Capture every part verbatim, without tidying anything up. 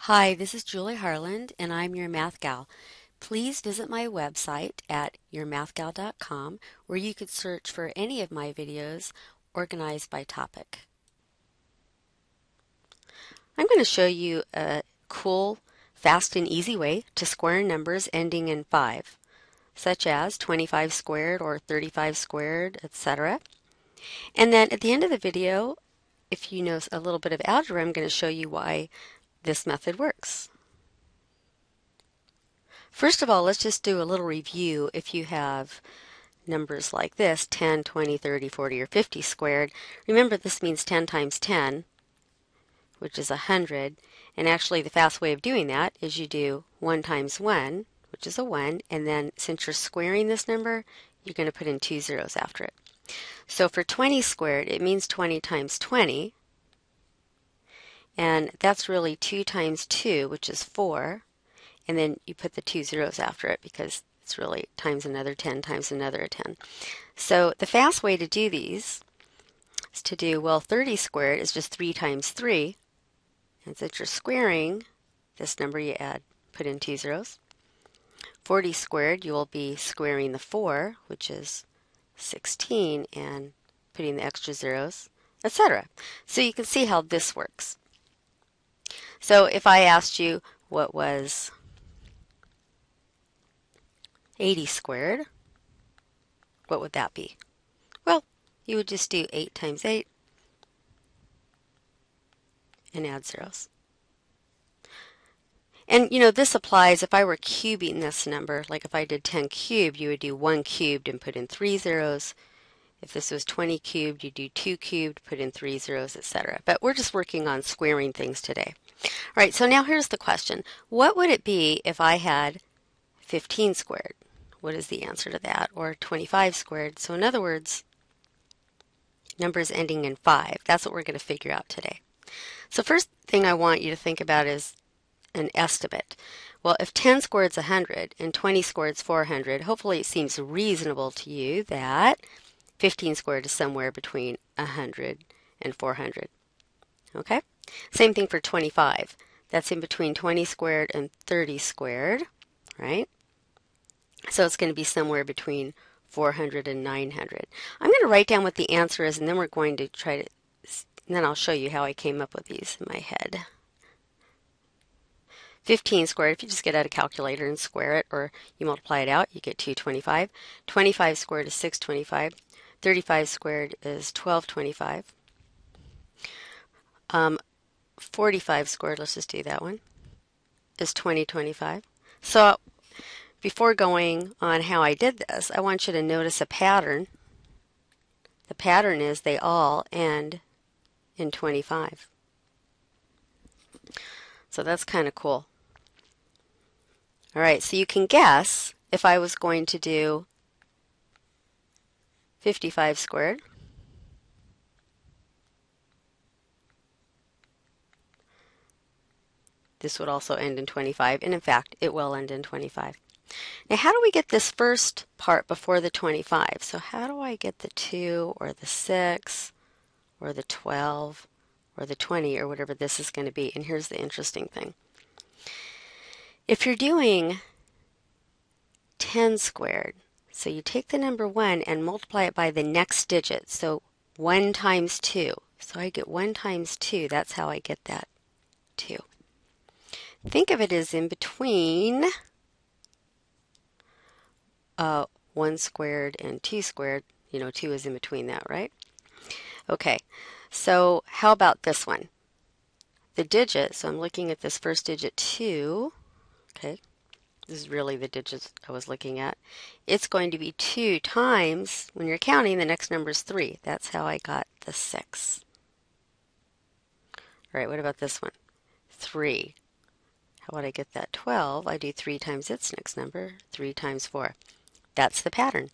Hi, this is Julie Harland, and I'm your Math Gal. Please visit my website at your math gal dot com, where you could search for any of my videos organized by topic. I'm going to show you a cool, fast, and easy way to square numbers ending in five, such as twenty-five squared or thirty-five squared, et cetera. And then at the end of the video, if you know a little bit of algebra, I'm going to show you why this method works. First of all, let's just do a little review. If you have numbers like this, ten, twenty, thirty, forty, or fifty squared, remember this means ten times ten, which is one hundred. And actually the fast way of doing that is you do one times one, which is a one, and then since you're squaring this number, you're going to put in two zeros after it. So for twenty squared, it means twenty times twenty, and that's really two times two, which is four. And then you put the two zeros after it because it's really times another ten times another ten. So the fast way to do these is to do, well, thirty squared is just three times three. And since you're squaring this number, you add, put in two zeros. forty squared, you will be squaring the four, which is sixteen, and putting the extra zeros, et cetera. So you can see how this works. So if I asked you what was eighty squared, what would that be? Well, you would just do eight times eight and add zeros. And you know, this applies if I were cubing this number, like if I did ten cubed, you would do one cubed and put in three zeros. If this was twenty cubed, you do two cubed, put in three zeros, et cetera. But we're just working on squaring things today. All right, so now here's the question. What would it be if I had fifteen squared? What is the answer to that? Or twenty-five squared? So in other words, numbers ending in five. That's what we're going to figure out today. So first thing I want you to think about is an estimate. Well, if ten squared is one hundred and twenty squared is four hundred, hopefully it seems reasonable to you that fifteen squared is somewhere between one hundred and four hundred. Okay? Same thing for twenty-five. That's in between twenty squared and thirty squared, right? So it's going to be somewhere between four hundred and nine hundred. I'm going to write down what the answer is, and then we're going to try to, and then I'll show you how I came up with these in my head. fifteen squared, if you just get out a calculator and square it, or you multiply it out, you get two hundred twenty-five. twenty-five squared is six hundred twenty-five. thirty-five squared is twelve hundred twenty-five. Um, forty-five squared, let's just do that one, is twenty hundred twenty-five. So before going on how I did this, I want you to notice a pattern. The pattern is they all end in twenty-five. So that's kind of cool. All right, so you can guess if I was going to do fifty-five squared. This would also end in twenty-five, and in fact, it will end in twenty-five. Now, how do we get this first part before the twenty-five? So how do I get the two or the six or the twelve or the twenty or whatever this is going to be? And here's the interesting thing. If you're doing ten squared, so you take the number one and multiply it by the next digit. So one times two. So I get one times two. That's how I get that two. Think of it as in between Uh, one squared and two squared. You know, two is in between that, right? Okay, so how about this one? The digit, so I'm looking at this first digit, two. Okay, this is really the digits I was looking at. It's going to be two times, when you're counting, the next number is three. That's how I got the six. All right, what about this one? three. How would I get that? twelve. I do three times its next number, three times four. That's the pattern.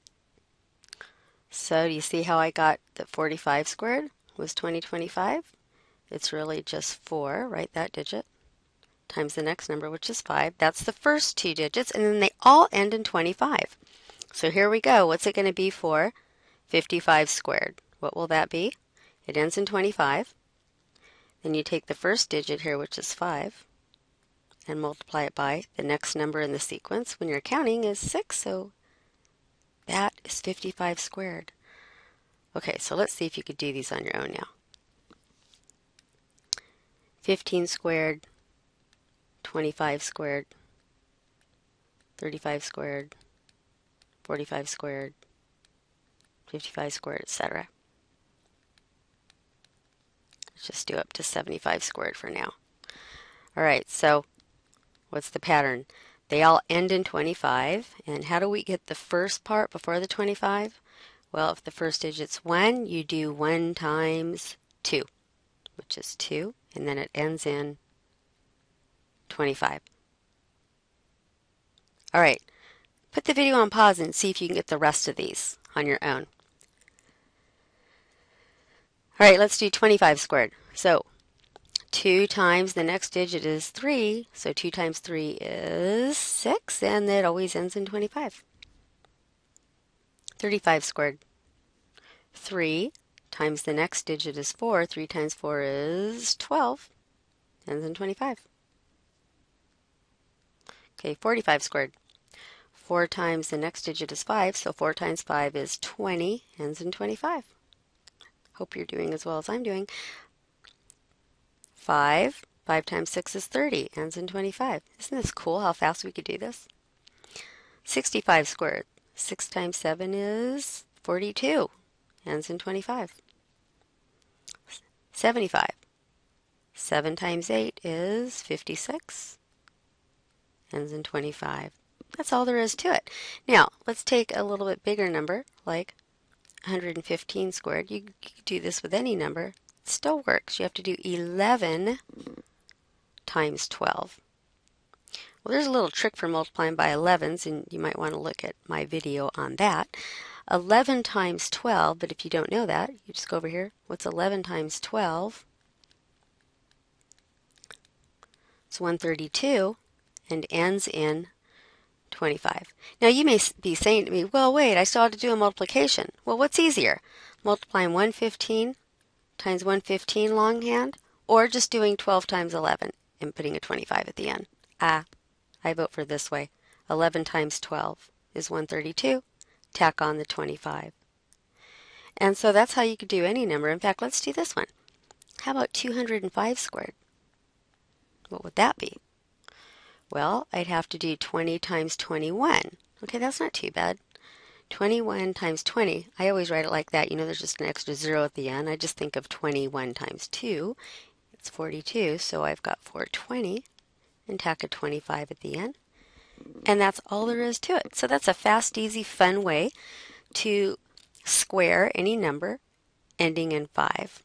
So do you see how I got that forty-five squared was twenty twenty-five? It's really just four, right, that digit, times the next number, which is five. That's the first two digits, and then they all end in twenty-five. So here we go. What's it going to be for fifty-five squared? What will that be? It ends in twenty-five. Then you take the first digit here, which is five, and multiply it by the next number in the sequence. When you're counting is six, so that is fifty-five squared. Okay, so let's see if you could do these on your own now. fifteen squared, twenty-five squared, thirty-five squared, forty-five squared, fifty-five squared, et cetera. Let's just do up to seventy-five squared for now. All right, so what's the pattern? They all end in twenty-five, and how do we get the first part before the twenty-five? Well, if the first digit's one, you do one times two, which is two, and then it ends in twenty-five. All right, put the video on pause and see if you can get the rest of these on your own. All right, let's do twenty-five squared. So two times the next digit is three, so two times three is six, and it always ends in twenty-five. thirty-five squared. three times the next digit is four. three times four is twelve. Ends in twenty-five. Okay, forty-five squared. four times the next digit is five, so four times five is twenty. Ends in twenty-five. Hope you're doing as well as I'm doing. five. five times six is thirty. Ends in twenty-five. Isn't this cool how fast we could do this? sixty-five squared. six times seven is forty-two. Ends in twenty-five. seventy-five. seven times eight is fifty-six. Ends in twenty-five. That's all there is to it. Now, let's take a little bit bigger number, like one hundred fifteen squared. You could do this with any number. It still works. You have to do eleven times twelve. Well, there's a little trick for multiplying by elevens, and you might want to look at my video on that. eleven times twelve, but if you don't know that, you just go over here. What's eleven times twelve? It's one hundred thirty-two and ends in twenty-five. Now you may be saying to me, well, wait, I still have to do a multiplication. Well, what's easier? Multiplying one hundred fifteen times one hundred fifteen longhand, or just doing twelve times eleven and putting a twenty-five at the end? Ah, I vote for this way. eleven times twelve is one hundred thirty-two. Tack on the twenty-five. And so that's how you could do any number. In fact, let's do this one. How about two hundred five squared? What would that be? Well, I'd have to do twenty times twenty-one. Okay, that's not too bad. twenty-one times twenty. I always write it like that. You know, there's just an extra zero at the end. I just think of twenty-one times two. It's forty-two, so I've got four hundred twenty and tack a twenty-five at the end. And that's all there is to it. So that's a fast, easy, fun way to square any number ending in five.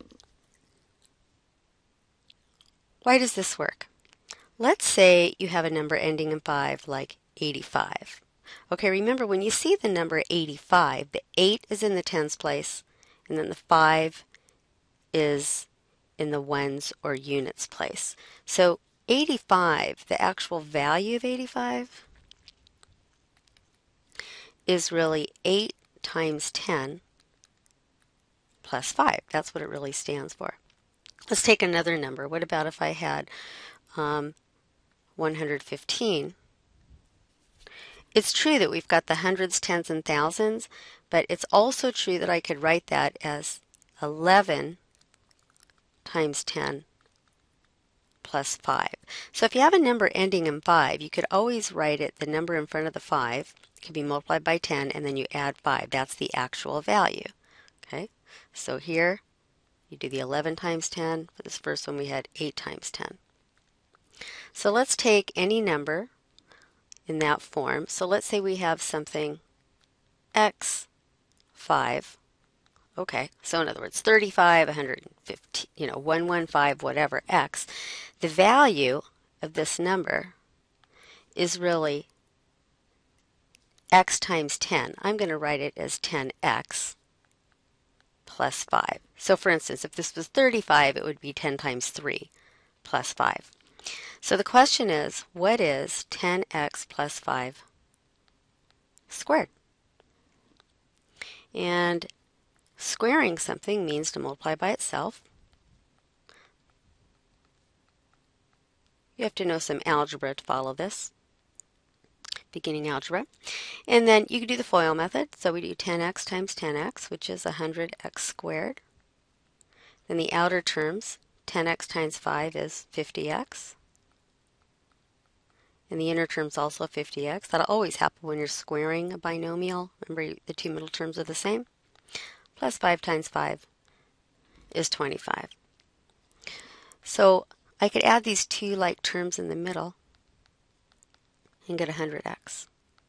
Why does this work? Let's say you have a number ending in five, like eighty-five. Okay, remember when you see the number eighty-five, the eight is in the tens place, and then the five is in the ones or units place. So eighty-five, the actual value of eighty-five, is really eight times ten plus five. That's what it really stands for. Let's take another number. What about if I had um, one hundred fifteen? It's true that we've got the hundreds, tens, and thousands, but it's also true that I could write that as eleven times ten plus five. So if you have a number ending in five, you could always write it, the number in front of the five can be multiplied by ten, and then you add five. That's the actual value. Okay, so here you do the eleven times ten. For this first one, we had eight times ten. So let's take any number in that form. So let's say we have something x five. Okay, so in other words, thirty-five, one hundred fifteen, you know, one hundred fifteen, whatever, x. The value of this number is really x times ten. I'm going to write it as ten x plus five. So for instance, if this was thirty-five, it would be ten times three plus five. So the question is, what is ten x plus five squared? And squaring something means to multiply by itself. You have to know some algebra to follow this, beginning algebra. And then you can do the FOIL method. So we do ten x times ten x, which is one hundred x squared. Then the outer terms, ten x times five is fifty x. And the inner term's also fifty x. That'll always happen when you're squaring a binomial. Remember, the two middle terms are the same. Plus five times five is twenty-five. So I could add these two like terms in the middle and get one hundred x.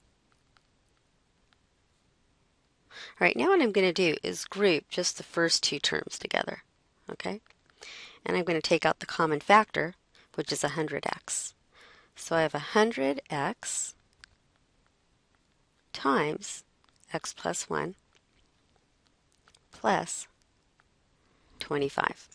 All right, now what I'm going to do is group just the first two terms together, okay? And I'm going to take out the common factor, which is one hundred x. So I have one hundred x times x plus one plus twenty-five.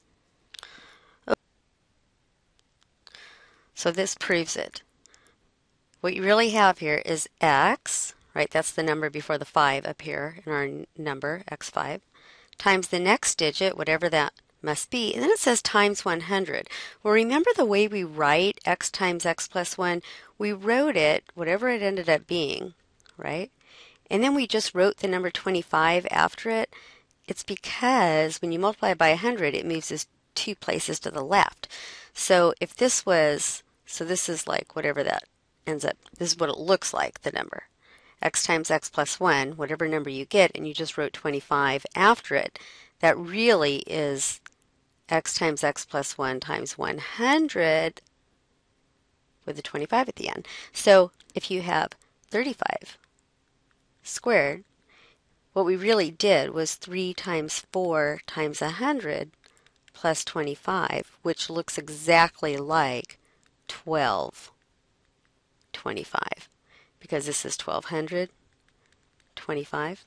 So this proves it. What you really have here is x, right? That's the number before the five up here in our number, x five, times the next digit, whatever that must be. And then it says times one hundred. Well, remember the way we write x times x plus one? We wrote it, whatever it ended up being, right? And then we just wrote the number twenty-five after it. It's because when you multiply it by one hundred, it moves us two places to the left. So if this was, so this is like whatever that ends up, this is what it looks like, the number. X times x plus one, whatever number you get, and you just wrote twenty-five after it, that really is x times x plus one times one hundred with a twenty-five at the end. So if you have thirty-five squared, what we really did was three times four times one hundred plus twenty-five, which looks exactly like twelve twenty-five, because this is twelve hundred twenty-five.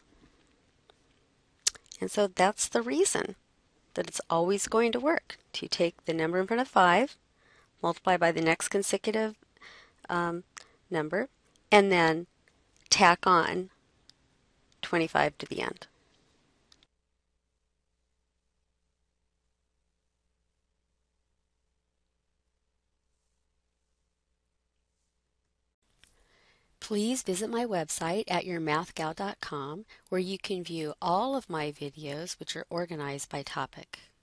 And so that's the reason that it's always going to work, to take the number in front of five, multiply by the next consecutive um, number, and then tack on twenty-five to the end. Please visit my website at your math gal dot com, where you can view all of my videos, which are organized by topic.